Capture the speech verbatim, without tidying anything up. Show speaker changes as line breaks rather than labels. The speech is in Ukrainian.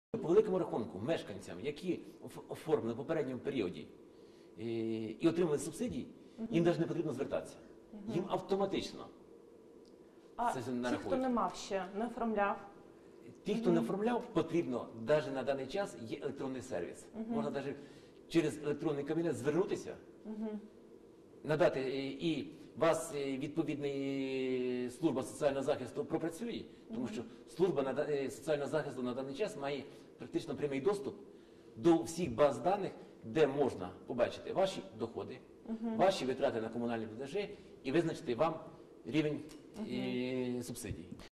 По великому рахунку, мешканцям, які оформили в попередньому періоді і, і отримали субсидії, їм навіть не потрібно звертатися. Їм автоматично
А
це
ті,
нарахують.
хто не мав ще, не оформляв?
Ті, хто не оформляв, потрібно, навіть на даний час є електронний сервіс. Можна навіть через електронний кабінет звернутися, надати, і і вас е, відповідний служба соціального захисту пропрацює, тому що служба нада- е, соціального захисту на даний час має практично прямий доступ до всіх баз даних, де можна побачити ваші доходи, ваші витрати на комунальні платежі і визначити вам рівень е, субсидій.